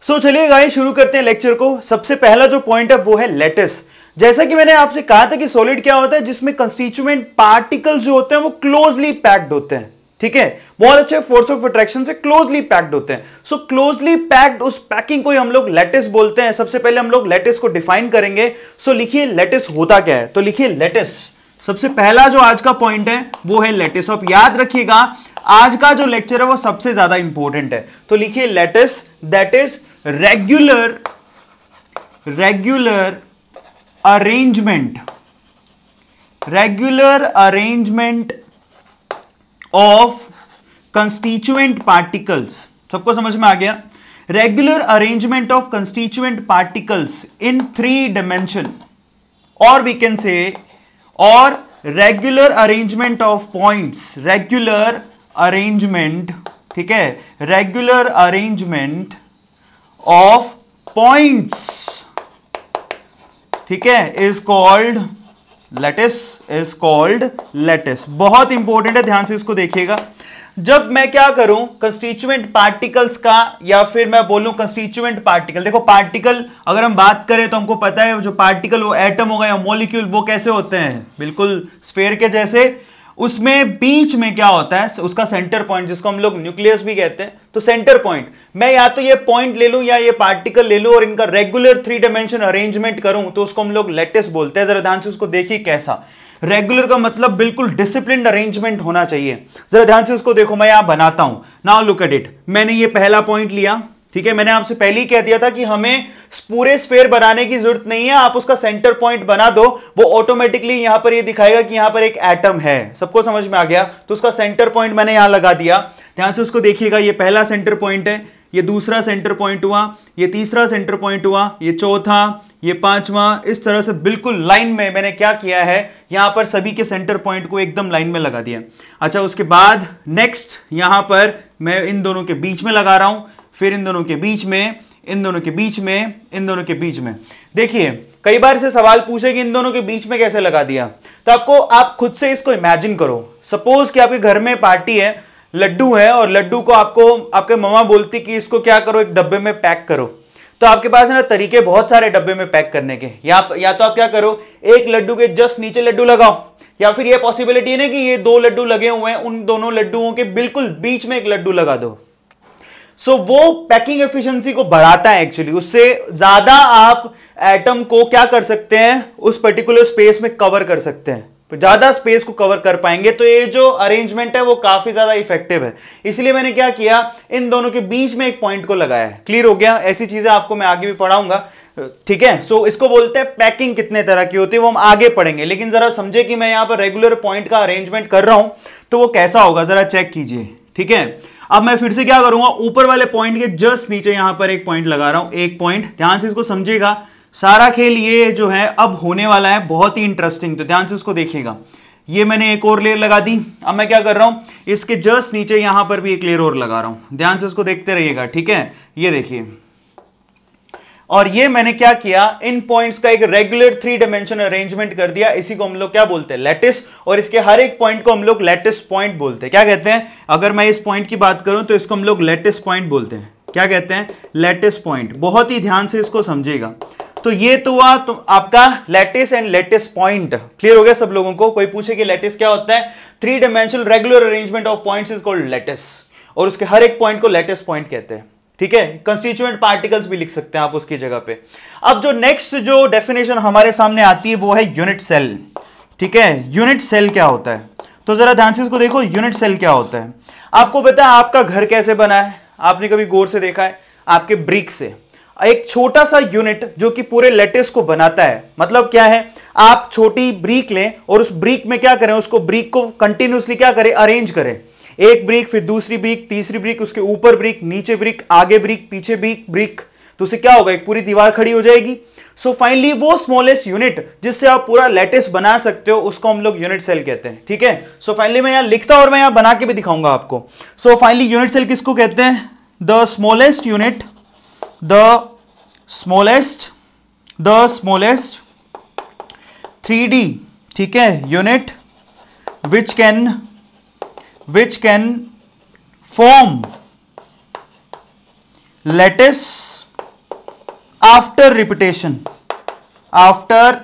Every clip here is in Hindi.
चलिए गाइस शुरू करते हैं लेक्चर को। सबसे पहला जो पॉइंट है वो है लैटिस। जैसा कि मैंने आपसे कहा था कि सॉलिड क्या होता है, जिसमें कंस्टिट्यूएंट पार्टिकल्स जो होते हैं वो क्लोजली पैक्ड होते हैं। ठीक है, बहुत अच्छे फोर्स ऑफ अट्रैक्शन से क्लोजली पैक्ड होते हैं। सो क्लोजली पैक्ड उस पैकिंग को ही हम लोग लैटिस बोलते हैं। सबसे पहले हम लोग लैटिस को डिफाइन करेंगे। सो लिखिए लैटिस होता क्या है, तो लिखिए लैटिस। सबसे पहला जो आज का पॉइंट है वो है लैटिस। आप याद रखिएगा आज का जो लेक्चर है वो सबसे ज्यादा इंपॉर्टेंट है। तो लिखिए lattice, that is regular arrangement of constituent particles. सबको समझ में आ गया? Regular arrangement of constituent particles in 3 dimension, और वी कैन से और regular arrangement of points, regular arrangement, ठीक है, रेगुलर अरेंजमेंट ऑफ पॉइंट्स, ठीक है, is called lattice, is called lattice. बहुत इंपॉर्टेंट है, ध्यान से इसको देखिएगा। जब मैं क्या करूं कंस्टिट्यूएंट पार्टिकल्स का, या फिर मैं बोलूं कंस्टिट्यूएंट पार्टिकल, देखो पार्टिकल अगर हम बात करें तो हमको पता है जो पार्टिकल वो एटम होगा या मॉलिक्यूल, वो कैसे होते हैं, बिल्कुल स्फेयर के जैसे। उसमें बीच में क्या होता है, उसका सेंटर पॉइंट, जिसको हम लोग न्यूक्लियस भी कहते हैं। तो सेंटर पॉइंट, मैं या तो ये पॉइंट ले लूं या ये पार्टिकल ले लूं और इनका रेगुलर 3 dimension अरेंजमेंट करूं, तो उसको हम लोग लैटिस बोलते हैं। जरा ध्यान से उसको देखिए कैसा। रेगुलर का मतलब बिल्कुल डिसिप्लिन्ड अरेंजमेंट होना चाहिए। जरा ध्यान से उसको देखो, मैं यहां बनाता हूं। Now look at it. मैंने ये पहला पॉइंट लिया, ठीक है। मैंने आपसे पहले ही कह दिया था कि हमें पूरे स्फेयर बनाने की जरूरत नहीं है, आप उसका सेंटर पॉइंट बना दो, वो ऑटोमेटिकली यहां पर ये दिखाएगा कि यहां पर एक एटम है। सबको समझ में आ गया? तो उसका सेंटर पॉइंट मैंने यहां लगा दिया। ध्यान से उसको देखिएगा, ये पहला सेंटर पॉइंट है, ये दूसरा सेंटर पॉइंट हुआ, ये तीसरा सेंटर पॉइंट हुआ, ये चौथा, ये पांचवा। इस तरह से बिल्कुल लाइन में मैंने क्या किया है, यहां पर सभी के सेंटर पॉइंट को एकदम लाइन में लगा दिया। अच्छा, उसके बाद नेक्स्ट यहां पर मैं इन दोनों के बीच में लगा रहा हूं, फिर इन दोनों के बीच में, इन दोनों के बीच में, इन दोनों के बीच में। देखिए कई बार से सवाल पूछे कि इन दोनों के बीच में कैसे लगा दिया, तो आप खुद से इसको इमेजिन करो। सपोज कि आपके घर में पार्टी है, लड्डू है, और लड्डू को आपको आपके मम्मा बोलती कि इसको क्या करो, एक डब्बे में पैक करो। तो आपके पास है ना तरीके बहुत सारे डब्बे में पैक करने के। या तो आप क्या करो, एक लड्डू के जस्ट नीचे लड्डू लगाओ, या फिर ये पॉसिबिलिटी है ना कि ये 2 लड्डू लगे हुए हैं, उन दोनों लड्डुओं के बिल्कुल बीच में एक लड्डू लगा दो। सो वो पैकिंग एफिशिएंसी को बढ़ाता है एक्चुअली। उससे ज्यादा आप एटम को क्या कर सकते हैं, उस पर्टिकुलर स्पेस में कवर कर सकते हैं, ज्यादा स्पेस को कवर कर पाएंगे। तो ये जो अरेंजमेंट है वो काफी ज्यादा इफेक्टिव है। इसलिए मैंने क्या किया, इन दोनों के बीच में एक पॉइंट को लगाया है। क्लियर हो गया? ऐसी चीजें आपको मैं आगे भी पढ़ाऊंगा, ठीक है। सो इसको बोलते हैं पैकिंग कितने तरह की होती है, वो हम आगे पढ़ेंगे। लेकिन जरा समझे कि मैं यहां पर रेगुलर पॉइंट का अरेंजमेंट कर रहा हूं तो वो कैसा होगा, जरा चेक कीजिए, ठीक है। अब मैं फिर से क्या करूंगा, ऊपर वाले पॉइंट के जस्ट नीचे यहां पर एक पॉइंट लगा रहा हूं, एक पॉइंट। ध्यान से इसको समझिएगा, सारा खेल ये जो है अब होने वाला है बहुत ही इंटरेस्टिंग। तो ध्यान से इसको देखिएगा, ये मैंने एक और लेयर लगा दी। अब मैं क्या कर रहा हूं, इसके जस्ट नीचे यहां पर भी एक लेयर और लगा रहा हूं। ध्यान से इसको देखते रहिएगा, ठीक है। ये देखिए, और ये मैंने क्या किया, इन पॉइंट्स का एक रेगुलर 3 dimension अरेंजमेंट कर दिया। इसी को हम लोग क्या बोलते हैं, लैटिस। और इसके हर एक पॉइंट को हम लोग लैटिस पॉइंट बोलते हैं। क्या कहते हैं, अगर मैं इस पॉइंट की बात करूं तो इसको हम लोग लैटिस पॉइंट बोलते हैं। क्या कहते हैं, लैटिस पॉइंट। बहुत ही ध्यान से इसको समझिएगा। तो ये तो हुआ तो आपका lattice and lattice point. Clear हो गया सब लोगों को? कोई पूछे कि लैटिस क्या होता है, 3 dimensional regular arrangement of points is called lattice, और उसके हर एक पॉइंट को लैटिस पॉइंट कहते हैं, ठीक है। कंस्टिट्यूएंट पार्टिकल्स भी लिख सकते हैं आप उसकी जगह पे। अब जो नेक्स्ट जो डेफिनेशन हमारे सामने आती है वो है यूनिट सेल, ठीक है। यूनिट सेल क्या होता है, तो जरा ध्यान से इसको देखो, यूनिट सेल क्या होता है। आपको पता है आपका घर कैसे बना है, आपने कभी गौर से देखा है, आपके ब्रिक से। एक छोटा सा यूनिट जो कि पूरे लैटिस को बनाता है। मतलब क्या है, आप छोटी ब्रिक लें और उस ब्रिक में क्या करें, उसको ब्रिक को कंटिन्यूसली क्या करें, अरेंज करें। एक ब्रिक, फिर दूसरी ब्रिक, तीसरी ब्रिक, उसके ऊपर ब्रिक, नीचे ब्रिक, आगे ब्रिक, पीछे ब्रिक, तो उससे क्या होगा, एक पूरी दीवार खड़ी हो जाएगी। सो फाइनली वो स्मॉलेस्ट यूनिट जिससे आप पूरा लैटिस बना सकते हो उसको हम लोग यूनिट सेल कहते हैं, ठीक है। सो फाइनली मैं यहां लिखता और मैं यहां बना के भी दिखाऊंगा आपको। सो फाइनली यूनिट सेल किसको कहते हैं, the smallest unit, the smallest 3D, ठीक है, unit which can form lattice after repetition, after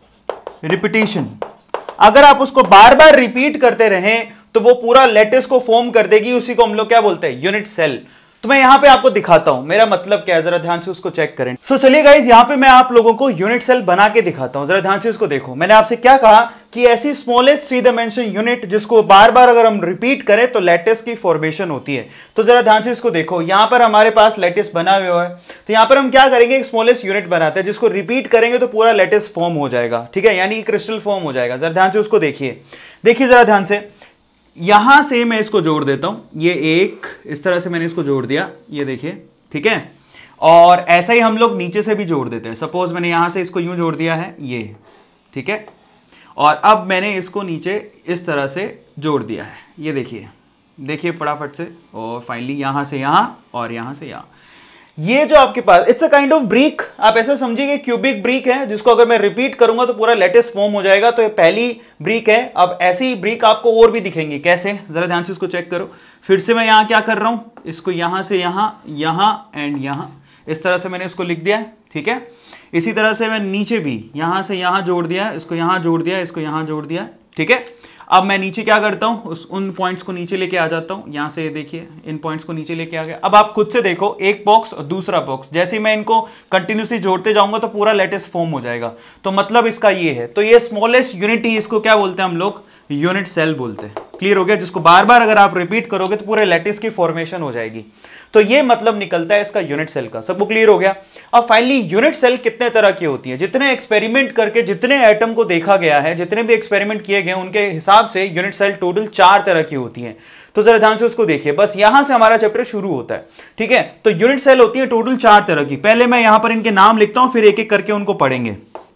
repetition अगर आप उसको बार बार रिपीट करते रहें तो वो पूरा लैटिस को फॉर्म कर देगी, उसी को हम लोग क्या बोलते हैं, यूनिट सेल। तो मैं यहां पे आपको दिखाता हूं मेरा मतलब क्या है, जरा ध्यान से उसको चेक करें। सो चलिए गाइस, यहां पे मैं आप लोगों को यूनिट सेल बना के दिखाता हूं, जरा ध्यान से इसको देखो। मैंने आपसे क्या कहा कि ऐसी स्मॉलेस्ट 3 डायमेंशन यूनिट जिसको बार बार अगर हम रिपीट करें तो लैटिस की फॉर्मेशन होती है। तो जरा ध्यान से इसको देखो, यहां पर हमारे पास लैटिस बना हुआ है, तो यहां पर हम क्या करेंगे, एक स्मॉलेस्ट यूनिट बनाते हैं जिसको रिपीट करेंगे तो पूरा लैटिस फॉर्म हो जाएगा, ठीक है, यानी क्रिस्टल फॉर्म हो जाएगा। जरा ध्यान से उसको देखिए, देखिए जरा ध्यान से, यहां से मैं इसको जोड़ देता हूं, ये एक इस तरह से मैंने इसको जोड़ दिया, ये देखिए, ठीक है। और ऐसा ही हम लोग नीचे से भी जोड़ देते हैं। सपोज मैंने यहां से इसको यूं जोड़ दिया है, ये, ठीक है, और अब मैंने इसको नीचे इस तरह से जोड़ दिया है, ये देखिए, देखिए फटाफट से, और फाइनली यहां से यहां और यहां से यहां। ये जो आपके पास, it's a kind of brick, आप ऐसा समझिए क्यूबिक ब्रिक है जिसको अगर मैं रिपीट करूंगा तो पूरा लैटिस फॉर्म हो जाएगा। तो ये पहली ब्रिक है। अब ऐसी ब्रिक आपको और भी दिखेंगी, कैसे, जरा ध्यान से इसको चेक करो। फिर से मैं यहां क्या कर रहा हूं, इसको यहां से यहां, यहां एंड यहां, इस तरह से मैंने इसको लिख दिया, ठीक है। इसी तरह से मैं नीचे भी यहां से यहां जोड़ दिया, इसको यहां जोड़ दिया, इसको यहां जोड़ दिया, ठीक है। अब मैं नीचे क्या करता हूं, उन पॉइंट्स को नीचे लेके आ जाता हूं, यहां से देखिए इन पॉइंट्स को नीचे लेके आ गया। अब आप खुद से देखो, एक बॉक्स और दूसरा बॉक्स, जैसे ही मैं इनको कंटिन्यूसली जोड़ते जाऊंगा तो पूरा लैटिस फॉर्म हो जाएगा। तो मतलब इसका ये है, तो ये स्मॉलेस्ट यूनिट ही, इसको क्या बोलते हैं हम लोग, यूनिट सेल बोलते हैं। क्लियर हो गया, जिसको बार बार अगर आप रिपीट करोगे तो पूरे लैटिस की फॉर्मेशन हो जाएगी। तो ये मतलब निकलता है इसका यूनिट सेल का। सबको क्लियर हो गया। अब फाइनली यूनिट सेल कितने तरह की होती है, जितने एक्सपेरिमेंट करके जितने एटम को देखा गया है, जितने भी एक्सपेरिमेंट किए गए उनके हिसाब से यूनिट सेल टोटल 4 तरह की होती हैं। तो जरा ध्यान से उसको देखिए, बस यहां से हमारा चैप्टर शुरू होता है, ठीक है। तो यूनिट सेल होती है टोटल 4 तरह की। पहले मैं यहां पर इनके नाम लिखता हूं, फिर एक एक करके उनको पढ़ेंगे।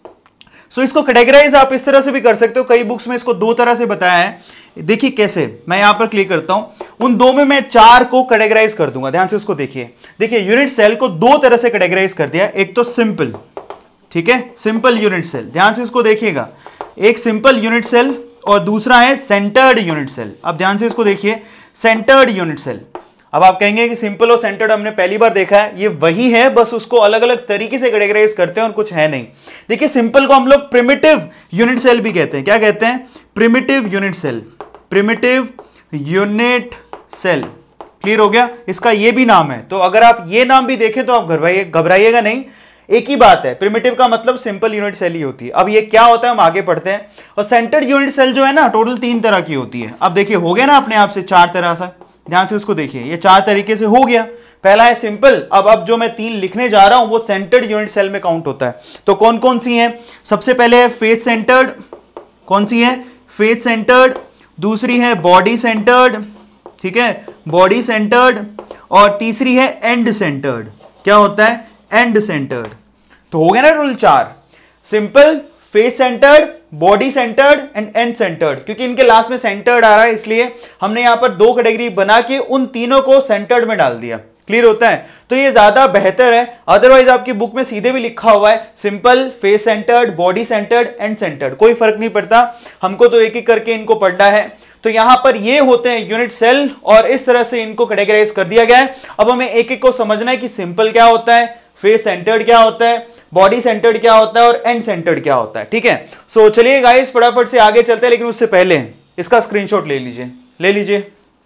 सो इसको कैटेगराइज आप इस तरह से भी कर सकते हो, कई बुक्स में इसको 2 तरह से बताया है। देखिए कैसे, मैं यहां पर क्लिक करता हूं, उन 2 में मैं 4 को कैटेगराइज कर दूंगा। ध्यान से उसको देखिए, देखिए यूनिट सेल को 2 तरह से कैटेगराइज कर दिया। एक तो सिंपल, ठीक है, सिंपल यूनिट सेल, ध्यान से इसको देखिएगा, एक सिंपल यूनिट सेल और दूसरा है सेंटर्ड यूनिट सेल। अब ध्यान से इसको देखिए, सेंटर्ड यूनिट सेल। अब आप कहेंगे कि सिंपल और सेंटर्ड हमने पहली बार देखा है, ये वही है, बस उसको अलग अलग तरीके से कैटेगराइज करते हैं और कुछ है नहीं। देखिए सिंपल को हम लोग प्रिमिटिव यूनिट सेल भी कहते हैं। क्या कहते हैं, primitive unit cell, primitive unit cell. Clear हो गया, इसका ये भी नाम है। तो अगर आप ये नाम भी देखें तो आप घबराइएगा नहीं, एक ही बात है, प्रिमिटिव का मतलब सिंपल यूनिट सेल ही होती है। अब ये क्या होता है हम आगे पढ़ते हैं। और सेंटर्ड यूनिट सेल जो है ना, टोटल 3 तरह की होती है। अब देखिए हो गया ना अपने आप से 4 तरह से। ध्यान से उसको देखिए, ये 4 तरीके से हो गया। पहला है सिंपल। अब जो मैं 3 लिखने जा रहा हूं वो सेंटर्ड यूनिट सेल में काउंट होता है। तो कौन कौन सी है, सबसे पहले है फेस सेंटर्ड। कौन सी है, फेस सेंटर्ड। दूसरी है बॉडी सेंटर्ड, ठीक है, बॉडी सेंटर्ड। और तीसरी है एंड सेंटर्ड। क्या होता है, एंड सेंटर्ड। तो हो गया ना total 4, simple, face centred, body centred end end centred. क्योंकि इनके लास्ट में सेंटर्ड आ रहा है इसलिए हमने यहां पर 2 कैटेगरी बना के उन तीनों को सेंटर्ड में डाल दिया। क्लियर होता है, तो ये ज्यादा बेहतर है। अदरवाइज आपकी बुक में सीधे भी लिखा हुआ है simple, face centred, body centred, end centred, कोई फर्क नहीं पड़ता, हमको तो एक एक करके इनको पढ़ना है। तो यहां पर ये होते हैं यूनिट सेल और इस तरह से इनको कैटेगराइज कर दिया गया है। अब हमें एक एक को समझना है कि सिंपल क्या होता है, फेस सेंटर्ड क्या होता है, बॉडी सेंटर्ड क्या होता है और एंड सेंटर्ड क्या होता है, ठीक है। सो चलिए गाइस फटाफट से आगे चलते हैं, लेकिन उससे पहले इसका स्क्रीनशॉट ले लीजिए।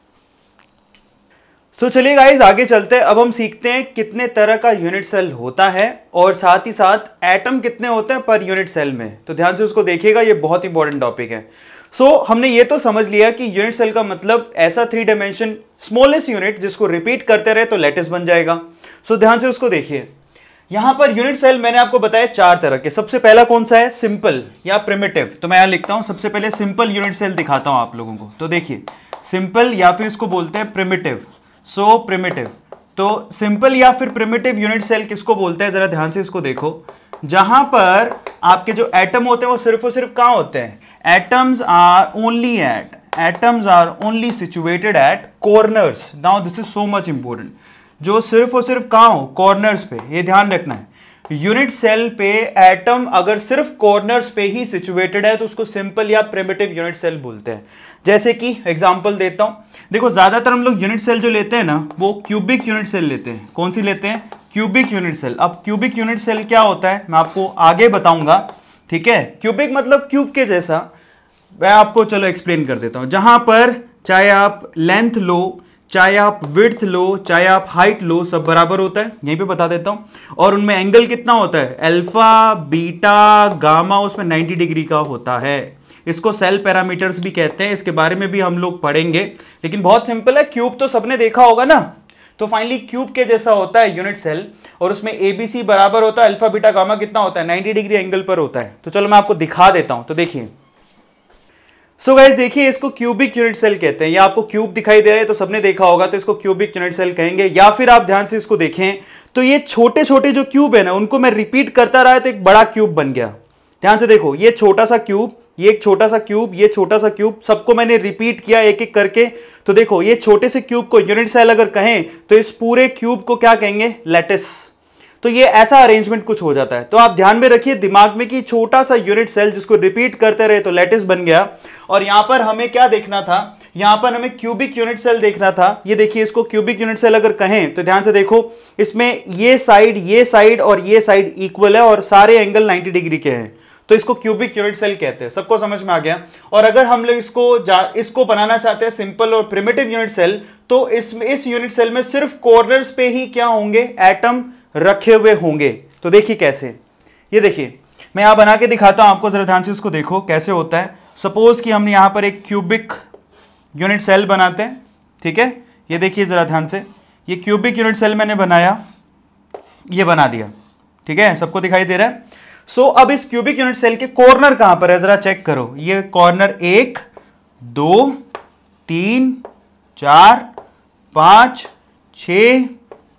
सो चलिए गाइस आगे चलते हैं। अब हम सीखते हैं कितने तरह का यूनिट सेल होता है और साथ ही साथ एटम कितने होते हैं पर यूनिट सेल में। तो ध्यान से उसको देखिएगा, ये बहुत इंपॉर्टेंट टॉपिक है। सो हमने ये तो समझ लिया कि यूनिट सेल का मतलब ऐसा 3 डायमेंशन स्मॉलेस्ट यूनिट जिसको रिपीट करते रहे तो लैटिस बन जाएगा। सो ध्यान से उसको देखिए, यहां पर यूनिट सेल मैंने आपको बताया 4 तरह के। सबसे पहला कौन सा है, सिंपल या प्रिमिटिव। तो मैं यहां लिखता हूं, सबसे पहले सिंपल यूनिट सेल दिखाता हूं आप लोगों को। तो देखिए सिंपल या फिर इसको बोलते हैं प्रिमिटिव। सो प्रिमिटिव, तो सिंपल या फिर प्रिमिटिव यूनिट सेल किसको बोलते हैं, जरा ध्यान से इसको देखो। जहां पर आपके जो एटम होते हैं वो सिर्फ और सिर्फ कहां होते हैं, atoms are only situated at corners. Now this is so much important, जो सिर्फ और सिर्फ कहां हो, कॉर्नर्स पे, ये ध्यान रखना है। यूनिट सेल पे एटम अगर सिर्फ कॉर्नर्स पे ही सिचुएटेड है तो उसको सिंपल या प्रिमिटिव यूनिट सेल बोलते हैं। जैसे कि एग्जांपल देता हूं, देखो ज्यादातर हम लोग यूनिट सेल जो लेते हैं ना वो क्यूबिक यूनिट सेल लेते हैं। कौन सी लेते हैं? Cubic unit cell. अब क्यूबिक यूनिट सेल क्या होता है मैं आपको आगे बताऊंगा, ठीक है। क्यूबिक मतलब क्यूब के जैसा, मैं आपको चलो एक्सप्लेन कर देता हूं। जहां पर चाहे आप लेंथ लो, चाहे आप विड्थ लो, चाहे आप हाइट लो, सब बराबर होता है, यहीं पे बता देता हूं। और उनमें एंगल कितना होता है? अल्फा, बीटा, गामा, उसमें 90 डिग्री का होता है। इसको सेल पैरामीटर्स भी कहते हैं, इसके बारे में भी हम लोग पढ़ेंगे, लेकिन बहुत सिंपल है। क्यूब तो सबने देखा होगा ना, तो फाइनली क्यूब के जैसा होता है यूनिट सेल, और उसमें एबीसी बराबर होता है, अल्फा बीटा गामा कितना होता है? 90 डिग्री एंगल पर होता है। तो चलो मैं आपको दिखा देता हूं, तो देखिए। सो गाइस देखिए, इसको क्यूबिक यूनिट सेल कहते हैं। या आपको क्यूब दिखाई दे रहा है तो सबने देखा होगा, तो इसको क्यूबिक यूनिट सेल कहेंगे। या फिर आप ध्यान से इसको देखें तो ये छोटे छोटे जो क्यूब है ना, उनको मैं रिपीट करता रहा तो एक बड़ा क्यूब बन गया। ध्यान से देखो, ये छोटा सा क्यूब, ये एक छोटा सा क्यूब, ये छोटा सा क्यूब, सबको मैंने रिपीट किया एक एक करके। तो देखो, ये छोटे से क्यूब को यूनिट सेल अगर कहें तो इस पूरे क्यूब को क्या कहेंगे? लैटिस। तो ये ऐसा अरेंजमेंट कुछ हो जाता है। तो आप ध्यान में रखिए दिमाग में कि छोटा सा यूनिट सेल जिसको रिपीट करते रहे तो लैटिस बन गया। और यहां पर हमें क्या देखना था? यहां पर हमें क्यूबिक यूनिट सेल देखना था। ये देखिए, इसको क्यूबिक यूनिट सेल अगर कहें तो ध्यान से देखो, इसमें ये साइड और ये साइड इक्वल है और सारे एंगल 90 डिग्री के हैं, तो इसको क्यूबिक यूनिट सेल कहते हैं। सबको समझ में आ गया? और अगर हम लोग इसको बनाना चाहते हैं सिंपल और प्रिमिटिव यूनिट सेल, तो इस यूनिट सेल में सिर्फ कॉर्नर्स पे ही क्या होंगे? एटम रखे हुए होंगे। तो देखिए कैसे, ये देखिए मैं यहां बना के दिखाता हूं आपको, जरा ध्यान से इसको देखो कैसे होता है। सपोज कि हमने यहां पर एक क्यूबिक यूनिट सेल बनाते हैं, ठीक है। ये देखिए जरा ध्यान से, ये क्यूबिक यूनिट सेल मैंने बनाया, ये बना दिया, ठीक है, सबको दिखाई दे रहा है। सो अब इस क्यूबिक यूनिट सेल के कॉर्नर कहां पर है जरा चेक करो। ये कॉर्नर 1 2 3 4 5 6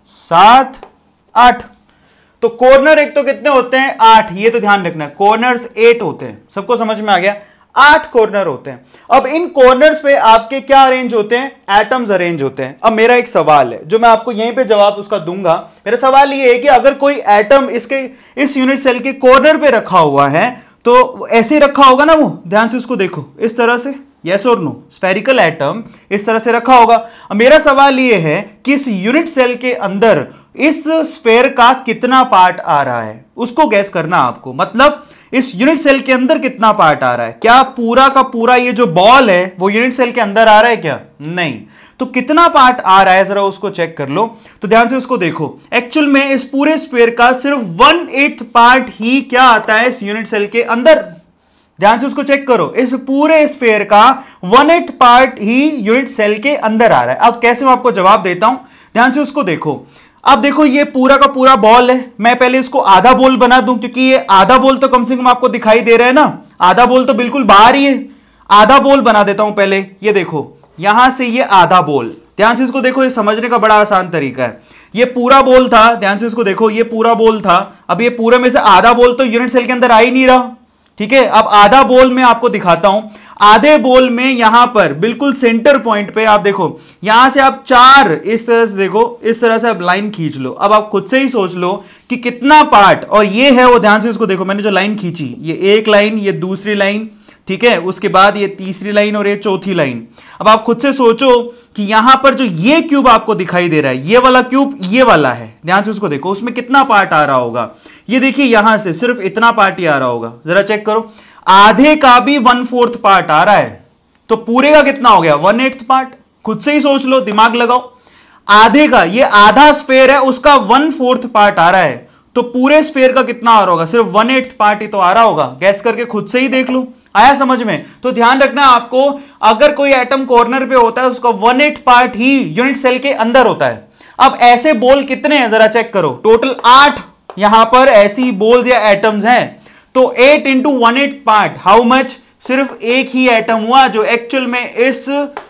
7 8। तो कॉर्नर एक तो कितने होते हैं? 8। ये तो ध्यान रखना, कॉर्नर्स 8 होते हैं। सबको समझ में आ गया? 8 कॉर्नर होते हैं। अब इन कॉर्नर्स पे आपके क्या अरेंज होते हैं? एटम्स अरेंज होते हैं। अब मेरा एक सवाल है जो मैं आपको यहीं पे जवाब उसका दूंगा। मेरा सवाल ये है कि अगर कोई एटम इस यूनिट सेल के कॉर्नर पे रखा हुआ है तो ऐसे ही रखा होगा ना वो? ध्यान से उसको देखो, इस तरह से, यस और नो, स्फेरिकल एटम इस तरह से रखा होगा। अब मेरा सवाल ये है कि इस यूनिट सेल के अंदर इस स्फेयर का कितना पार्ट आ रहा है, उसको गैस करना आपको। मतलब इस यूनिट सेल के अंदर कितना पार्ट आ रहा है? क्या पूरा का पूरा ये जो बॉल है वो यूनिट सेल के अंदर आ रहा है क्या? नहीं। तो कितना पार्ट आ रहा है जरा उसको चेक कर लो। तो ध्यान से उसको देखो, एक्चुअल में इस पूरे स्फीयर का सिर्फ 1/8 पार्ट ही क्या आता है इस यूनिट सेल के अंदर। ध्यान से उसको चेक करो, इस पूरे स्फीयर का 1/8 पार्ट ही यूनिट सेल के अंदर आ रहा है। अब कैसे मैं आपको जवाब देता हूं, ध्यान से उसको देखो। अब देखो ये पूरा का पूरा बॉल है, मैं पहले इसको आधा बॉल बना दूं, क्योंकि ये आधा बॉल तो कम से कम आपको दिखाई दे रहा है ना, आधा बॉल तो बिल्कुल बाहर ही है। आधा बॉल बना देता हूं पहले, ये देखो यहां से ये आधा बॉल। ध्यान से इसको देखो, ये समझने का बड़ा आसान तरीका है। ये पूरा बॉल था, ध्यान से इसको देखो, ये पूरा बॉल था। अब ये पूरे में से आधा बॉल तो यूनिट सेल के अंदर आ ही नहीं रहा, ठीक है। अब आधा बॉल में आपको दिखाता हूं। आधे बॉल में यहां पर बिल्कुल सेंटर पॉइंट पे आप देखो, यहां से आप 4 इस तरह से देखो, इस तरह से आप लाइन खींच लो। अब आप खुद से ही सोच लो कि कितना पार्ट, और ये है वो, ध्यान से इसको देखो, मैंने जो लाइन खींची, ये एक लाइन, ये दूसरी लाइन, ठीक है, उसके बाद ये तीसरी लाइन और ये चौथी लाइन। अब आप खुद से सोचो कि यहां पर जो ये क्यूब आपको दिखाई दे रहा है, ये वाला क्यूब ये वाला है, ध्यान से उसको देखो, उसमें कितना पार्ट आ रहा होगा। ये देखिए यहां से सिर्फ इतना पार्ट ही आ रहा होगा, जरा चेक करो। आधे का भी 1/4 पार्ट आ रहा है, तो पूरे का कितना हो गया? 1/8 पार्ट। खुद से ही सोच लो, दिमाग लगाओ। आधे का, ये आधा स्फेयर है, उसका 1/4 पार्ट आ रहा है, तो पूरे स्फेयर का कितना आ रहा होगा? सिर्फ 1/8 पार्ट ही तो आ रहा होगा। गैस करके खुद से ही देख लो, आया समझ में? तो ध्यान रखना आपको, अगर कोई एटम कॉर्नर पे होता है उसका 1/8 पार्ट ही यूनिट सेल के अंदर होता है। अब ऐसे बोल कितने हैं जरा चेक करो, टोटल 8 यहां पर ऐसी बोल्स या एटम्स हैं। तो 8 × 1/8 पार्ट, हाउ मच? सिर्फ एक ही एटम हुआ जो एक्चुअल में इस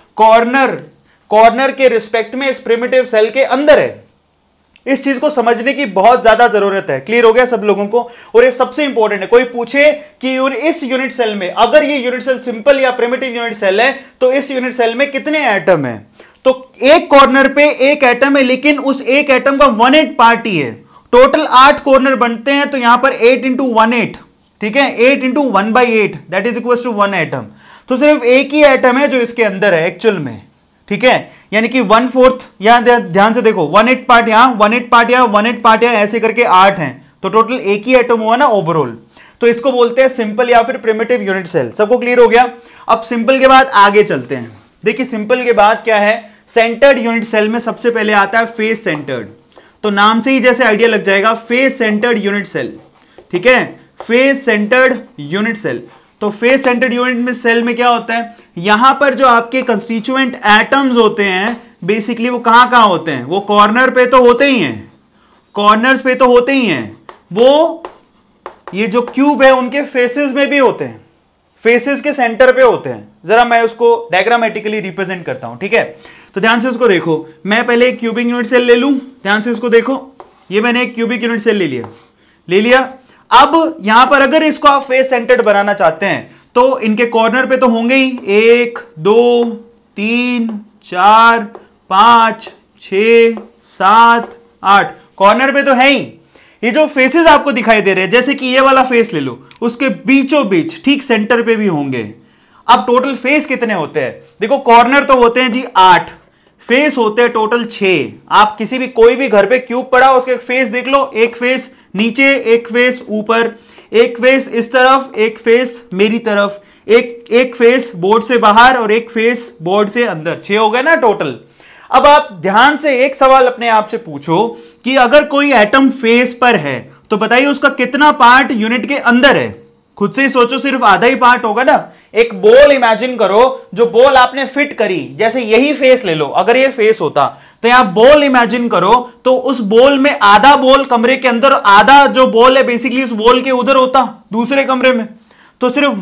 कॉर्नर के रिस्पेक्ट में इस प्रिमिटिव सेल के अंदर है। इस चीज को समझने की बहुत ज्यादा जरूरत है। क्लियर हो गया सब लोगों को? और ये सबसे इंपॉर्टेंट है। कोई पूछे कि इस यूनिट सेल में, अगर ये यूनिट सेल सिंपल या प्रिमिटिव यूनिट सेल है, तो इस यूनिट सेल में कितने एटम है? तो एक कॉर्नर पे एक एटम है, लेकिन उस एक एटम का 1/8 पार्ट ही है। टोटल 8 कॉर्नर बनते हैं, तो यहां पर 8 × 1/8, ठीक है, 8 × 1/8 that is equal to 1 atom. तो सिर्फ एक ही एटम है जो इसके अंदर है एक्चुअल में, ठीक है, यानी कि 1/4, यहां ध्यान से देखो 1/8 पार्ट यहां, 1/8 पार्ट यहां, 1/8 पार्ट यहां, ऐसे करके 8 हैं, तो टोटल एक ही एटम हुआ ना ओवरऑल। तो इसको बोलते हैं सिंपल या फिर प्रिमिटिव यूनिट सेल। सबको क्लियर हो गया? अब सिंपल के बाद आगे चलते हैं। देखिए सिंपल के बाद क्या है, सेंटर्ड यूनिट सेल में सबसे पहले आता है फेस सेंटर्ड। तो नाम से ही जैसे आइडिया लग जाएगा, फेस सेंटर्ड यूनिट सेल, ठीक है, फेस सेंटर्ड यूनिट सेल। तो फेस सेंटर्ड यूनिट में सेल में क्या होता है, यहां पर जो आपके कंस्टिट्यूएंट एटम्स होते हैं बेसिकली वो कहां कहां होते हैं, वो कॉर्नर पे तो होते ही हैं, कॉर्नर्स पे तो होते ही हैं, वो ये जो क्यूब है उनके फेसेस में भी होते हैं, फेसेस के सेंटर पे होते हैं। जरा मैं उसको डायग्रामेटिकली रिप्रेजेंट करता हूं, ठीक है। तो ध्यान से उसको देखो, मैं पहले एक क्यूबिक यूनिट सेल ले लूं, ध्यान से इसको देखो, ये मैंने एक क्यूबिक यूनिट सेल ले लिया। अब यहां पर अगर इसको आप फेस सेंटर्ड बनाना चाहते हैं तो इनके कॉर्नर पे तो होंगे ही, 1 2 3 4 5 6 7 8 कॉर्नर पे तो है ही। ये जो फेसेस आपको दिखाई दे रहे हैं, जैसे कि ये वाला फेस ले लो, उसके बीचों बीच ठीक सेंटर पे भी होंगे। अब टोटल फेस कितने होते हैं, देखो कॉर्नर तो होते हैं जी 8, फेस होते हैं टोटल 6। आप किसी भी कोई भी घर पे क्यूब पड़ा उसके फेस देख लो, एक फेस नीचे, एक फेस ऊपर, एक फेस इस तरफ, एक फेस मेरी तरफ, एक फेस बोर्ड से बाहर और एक फेस बोर्ड से अंदर, 6 हो गए ना टोटल। अब आप ध्यान से एक सवाल अपने आप से पूछो कि अगर कोई एटम फेस पर है तो बताइए उसका कितना पार्ट यूनिट के अंदर है। खुद से ही सोचो, सिर्फ आधा ही पार्ट होगा ना। एक बॉल इमेजिन करो, जो बॉल आपने फिट करी, जैसे यही फेस ले लो, अगर ये फेस होता तो यहां बॉल इमेजिन करो, तो उस बॉल में आधा बॉल कमरे के अंदर, आधा जो बॉल है बेसिकली उस बॉल के उधर होता दूसरे कमरे में, तो सिर्फ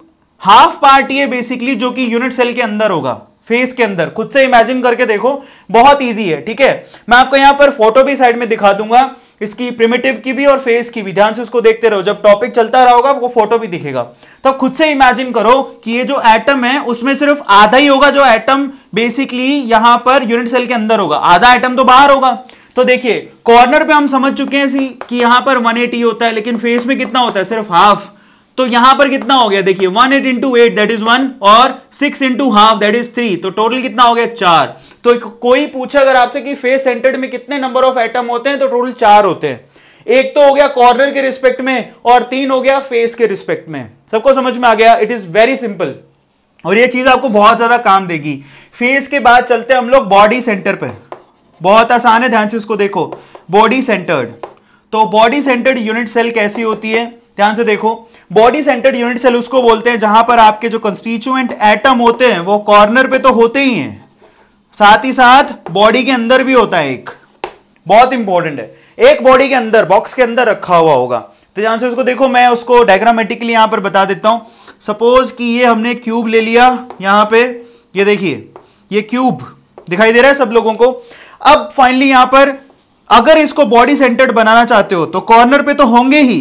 1/2 पार्ट ये बेसिकली जो कि यूनिट सेल के अंदर होगा, फेस के अंदर। खुद से इमेजिन करके देखो, बहुत इजी है, ठीक है। मैं आपको यहां पर फोटो भी साइड में दिखा दूंगा, इसकी प्रिमिटिव की भी और फेस की भी, ध्यान से उसको देखते रहो, जब टॉपिक चलता रहा होगा आपको फोटो भी दिखेगा। तो खुद से इमेजिन करो कि ये जो एटम है उसमें सिर्फ आधा ही होगा जो एटम बेसिकली यहां पर यूनिट सेल के अंदर होगा, आधा एटम तो बाहर होगा। तो देखिए कॉर्नर पे हम समझ चुके हैं कि यहां पर 180 होता है, लेकिन फेस में कितना होता है, सिर्फ हाफ। तो यहां पर कितना हो गया, देखिए 18 into 8 दैट इज 1 और 6 into हाफ दैट इज 3, तो टोटल कितना हो गया 4। तो कोई पूछा अगर आपसे कि फेस सेंटर्ड में कितने नंबर ऑफ एटम होते हैं, तो टोटल 4 होते हैं। एक तो हो गया कॉर्नर के रिस्पेक्ट में और 3 हो गया फेस के रिस्पेक्ट में। सबको समझ में आ गया? इट इज वेरी सिंपल और ये चीज आपको बहुत ज्यादा काम देगी। फेस के बाद चलते हैं हम लोग बॉडी सेंटर पे, बहुत आसान है, ध्यान से इसको देखो। बॉडी सेंटर्ड, तो बॉडी सेंटर्ड यूनिट सेल कैसी होती है, ध्यान से देखो। बॉडी सेंटर्ड यूनिट सेल उसको बोलते हैं जहां पर आपके जो कंस्टिट्यूएंट एटम होते हैं वो कॉर्नर पे तो होते ही हैं, साथ ही साथ बॉडी के अंदर भी होता है एक, बहुत इंपॉर्टेंट है, एक बॉडी के अंदर बॉक्स के अंदर रखा हुआ होगा। तो ध्यान से उसको देखो, मैं उसको डायग्रामेटिकली यहां पर बता देता हूं। सपोज कि ये हमने क्यूब ले लिया, यहां पे ये देखिए ये क्यूब दिखाई दे रहा है सब लोगों को। अब फाइनली यहां पर अगर इसको बॉडी सेंटर्ड बनाना चाहते हो तो कॉर्नर पे तो होंगे ही,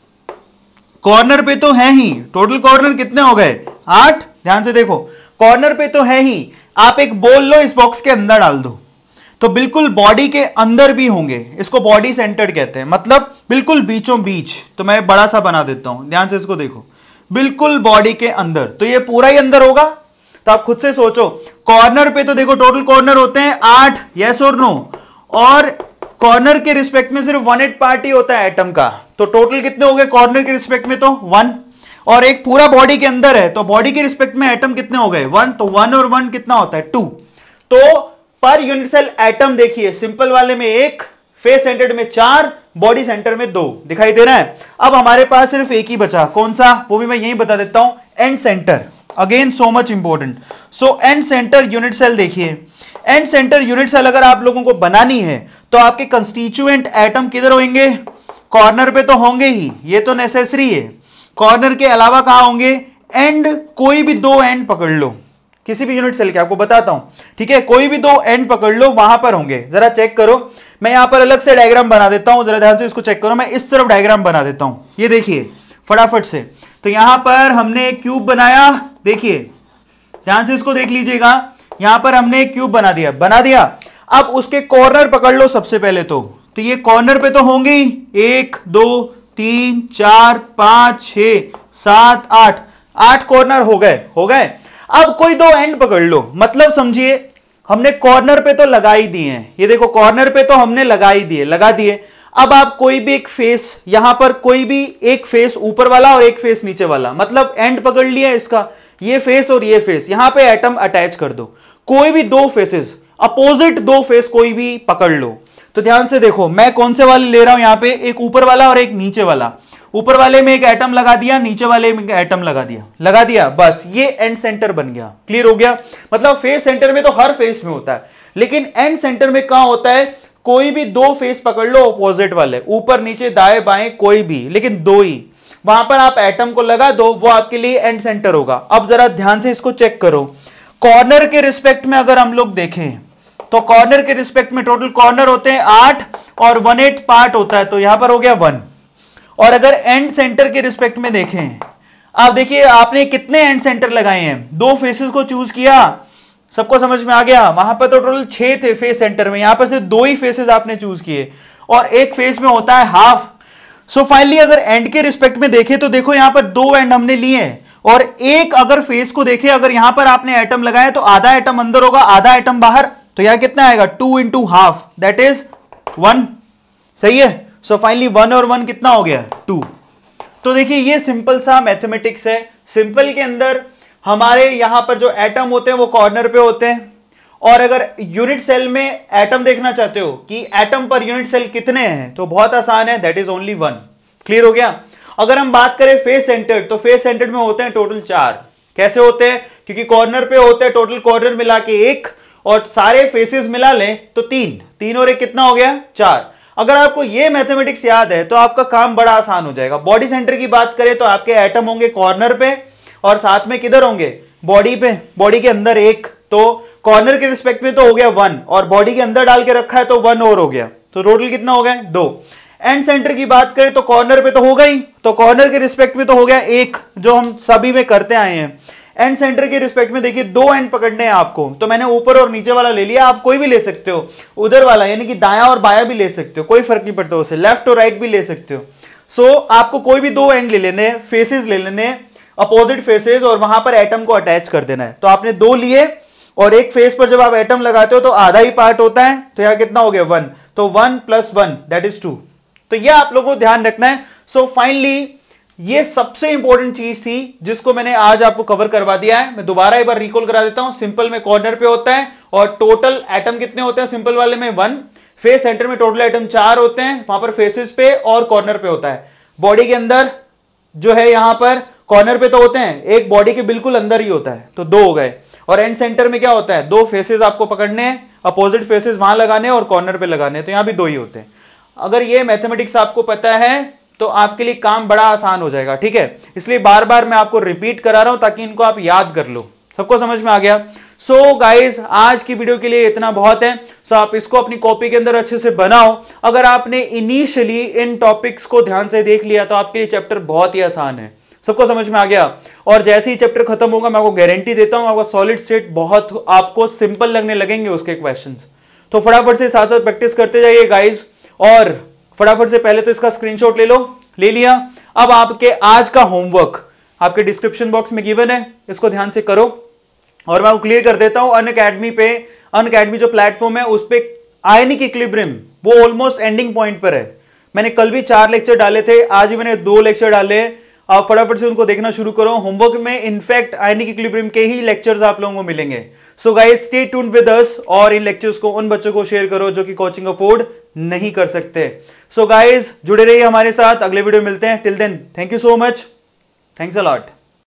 कॉर्नर पे तो है ही, टोटल कॉर्नर कितने हो गए 8। ध्यान से देखो कॉर्नर पे तो है ही, आप एक बॉल लो इस बॉक्स के अंदर डाल दो तो बिल्कुल बॉडी के अंदर भी होंगे, इसको बॉडी सेंटर्ड कहते हैं, मतलब बिल्कुल बीचों बीच। तो मैं बड़ा सा बना देता हूं, ध्यान से इसको देखो, बिल्कुल बॉडी के अंदर, तो ये पूरा ही अंदर होगा। तो आप खुद से सोचो, कॉर्नर पे तो देखो टोटल कॉर्नर होते हैं 8, यस और नो, और कॉर्नर के रिस्पेक्ट में सिर्फ 1/8 पार्ट ही होता है एटम का, तो टोटल कितने हो गए कॉर्नर के रिस्पेक्ट में, तो 1, और एक पूरा बॉडी के अंदर है तो बॉडी के रिस्पेक्ट में एटम कितने हो गए 1, तो 1 और 1 कितना होता है 2। तो पर यूनिट सेल एटम देखिए, सिंपल वाले में 1, फेस सेंटर्ड में 4, बॉडी सेंटर में 2, दिखाई दे रहा है। अब हमारे पास सिर्फ एक ही बचा, कौन सा, वो भी मैं यही बता देता हूं, end centre. Again so much important. So end centre unit cell देखिए, एंड सेंटर यूनिट सेल अगर आप लोगों को बनानी है तो आपके कंस्टिट्यूएंट एटम किधर होंगे, कॉर्नर पे तो होंगे ही, ये तो नेसेसरी है। कॉर्नर के अलावा कहां होंगे, एंड, कोई भी 2 एंड पकड़ लो किसी भी यूनिट सेल के, आपको बताता हूं, ठीक है, कोई भी 2 एंड पकड़ लो, वहां पर होंगे। जरा चेक करो, मैं यहां पर अलग से डायग्राम बना देता हूं, जरा ध्यान से इसको चेक करो। मैं इस तरफ डायग्राम बना देता हूं, ये देखिए फटाफट से। तो यहां पर हमने एक क्यूब बनाया, देखिए ध्यान से इसको देख लीजिएगा, यहां पर हमने एक क्यूब बना दिया। अब उसके कॉर्नर पकड़ लो सबसे पहले तो ये कॉर्नर पे तो होंगे ही, 1 2 3 4 5 6 7 8 कॉर्नर हो गए। अब कोई 2 एंड पकड़ लो, मतलब समझिए हमने कॉर्नर पे तो लगा ही दिए हैं, ये देखो कॉर्नर पे तो हमने लगा दिए। अब आप कोई भी एक फेस, यहां पर कोई भी एक फेस ऊपर वाला और एक फेस नीचे वाला, मतलब एंड पकड़ लिया इसका, ये फेस और ये फेस, यहां पे एटम अटैच कर दो। कोई भी दो फेसेस, अपोजिट दो फेस कोई भी पकड़ लो। तो ध्यान से देखो मैं कौन से वाले ले रहा हूं, यहां पे एक ऊपर वाला और एक नीचे वाला। ऊपर वाले में एक एटम लगा दिया, नीचे वाले में एक एटम लगा दिया, बस ये एंड सेंटर बन गया। क्लियर हो गया? मतलब फेस सेंटर में तो हर फेस में होता है, लेकिन एंड सेंटर में कहां होता है? कोई भी दो फेस पकड़ लो अपोजिट वाले, ऊपर नीचे दाएं बाएं कोई भी, लेकिन दो ही, वहां पर आप एटम को लगा दो, वो आपके लिए एंड सेंटर होगा। अब जरा ध्यान से इसको चेक करो। कॉर्नर के रिस्पेक्ट में अगर हम लोग देखें तो कॉर्नर के रिस्पेक्ट में टोटल कॉर्नर होते हैं 8 और 1/8 पार्ट होता है, तो यहां पर हो गया 1। और अगर एंड सेंटर के रिस्पेक्ट में देखें, आप देखिए आपने कितने एंड सेंटर लगाए हैं, दो फेसेस को चूज किया, सबको समझ में आ गया? वहां पर तो टोटल 6 थे फेस सेंटर में, यहां पर से 2 ही फेसेस आपने चूज किए और एक फेस में होता है हाफ। सो फाइनली अगर एंड के रिस्पेक्ट में देखें तो देखो यहां पर 2 एंड हमने लिए हैं, और एक अगर फेस को देखें, अगर यहां पर आपने एटम लगाया तो आधा एटम अंदर होगा, आधा एटम बाहर, तो यहां कितना आएगा? 2 इंटू हाफ, दैट इज 1। सही है? सो फाइनली 1 और 1 कितना हो गया? 2। तो देखिए ये सिंपल सा मैथमेटिक्स है। सिंपल के अंदर हमारे यहां पर जो एटम होते हैं वो कॉर्नर पे होते हैं, और अगर यूनिट सेल में एटम देखना चाहते हो कि एटम पर यूनिट सेल कितने हैं, तो बहुत आसान है, दैट इज ओनली 1। क्लियर हो गया? अगर हम बात करें फेस सेंटर्ड, तो फेस सेंटर्ड में होते हैं टोटल 4। कैसे होते हैं? क्योंकि कॉर्नर पे होते हैं, टोटल कॉर्नर मिला के 1, और सारे फेसेस मिला लें तो 3 और 1 कितना हो गया? 4। अगर आपको ये मैथमेटिक्स याद है तो आपका काम बड़ा आसान हो जाएगा। बॉडी सेंटर की बात करें तो आपके एटम होंगे कॉर्नर पे, और साथ में किधर होंगे? बॉडी पे, बॉडी के अंदर 1, तो कॉर्नर के रिस्पेक्ट में तो हो गया 1, और बॉडी के अंदर डाल के रखा है तो 1 और हो गया, तो टोटल कितना हो गया? 2। एंड सेंटर की बात करें तो कॉर्नर पे तो होगा ही, तो कॉर्नर के रिस्पेक्ट में तो हो गया 1, जो हम सभी में करते आए हैं। एंड सेंटर के रिस्पेक्ट में देखिए 2 एंड पकड़ने हैं आपको, तो मैंने ऊपर और नीचे वाला ले लिया, आप कोई भी ले सकते हो, उधर वाला यानी कि दाया और बाया भी ले सकते हो, कोई फर्क नहीं पड़ता उसे, लेफ्ट और राइट भी ले सकते हो। सो आपको कोई भी 2 एंड ले लेने, फेसेस ले लेने, अपोजिट फेसेस, और वहां पर एटम को अटैच कर देना है। तो आपने 2 लिए, और एक फेस पर जब आप एटम लगाते हो तो आधा ही पार्ट होता है, तो यहां कितना हो गया? 1। तो 1 + 1 दैट इज 2। तो यह आप लोगों को ध्यान रखना है। सो फाइनली ये सबसे इंपॉर्टेंट चीज थी जिसको मैंने आज आपको कवर करवा दिया है। मैं दोबारा एक बार रिकॉल करा देता हूं। सिंपल में कॉर्नर पे होता है, और टोटल एटम कितने होते हैं? सिंपल वाले में 1, फेस सेंटर में टोटल एटम 4 होते हैं, वहां पर फेसेस पे और कॉर्नर पे होता है। बॉडी के अंदर जो है यहां पर कॉर्नर पे तो होते हैं, एक बॉडी के बिल्कुल अंदर ही होता है, तो 2 हो गए। और एंड सेंटर में क्या होता है? 2 फेसेस आपको पकड़ने हैं, अपोजिट फेसेस वहां लगाने और कॉर्नर पे लगाने, तो यहां भी 2 ही होते हैं। अगर ये मैथमेटिक्स आपको पता है तो आपके लिए काम बड़ा आसान हो जाएगा, ठीक है? इसलिए बार बार मैं आपको रिपीट करा रहा हूं ताकि इनको आप याद कर लो। सबको समझ में आ गया? सो गाइज आज की वीडियो के लिए इतना बहुत है। सो आप इसको अपनी कॉपी के अंदर अच्छे से बनाओ। अगर आपने इनिशियली इन टॉपिक्स को ध्यान से देख लिया तो आपके लिए चैप्टर बहुत ही आसान है। सबको समझ में आ गया? और जैसे ही चैप्टर खत्म होगा मैं आपको गारंटी देता हूं आपका सॉलिड स्टेट बहुत आपको सिंपल लगने लगेंगे उसके क्वेश्चंस। तो फटाफट से साथ साथ प्रैक्टिस करते जाइए गाइज, और फटाफट से पहले तो इसका स्क्रीनशॉट ले लो। ले लिया? अब आपके आज का होमवर्क आपके डिस्क्रिप्शन बॉक्स में गिवन है, इसको ध्यान से करो। और मैं क्लियर कर देता हूं, अनअकैडमी जो प्लेटफॉर्म है उस पे आयनिक इक्विलिब्रियम वो ऑलमोस्ट एंडिंग पॉइंट पर है। मैंने कल भी 4 लेक्चर डाले थे, आज भी मैंने 2 लेक्चर डाले। आप फटाफट से उनको देखना शुरू करो। होमवर्क में इनफैक्ट आयनिक इक्विलिब्रियम के ही लेक्चर्स आप लोगों को मिलेंगे। So guys stay tuned with us, और इन लेक्चर्स को उन बच्चों को शेयर करो जो कि कोचिंग अफोर्ड नहीं कर सकते। सो गाइस जुड़े रहिए हमारे साथ, अगले वीडियो मिलते हैं। Till then thank you so much, thanks a lot.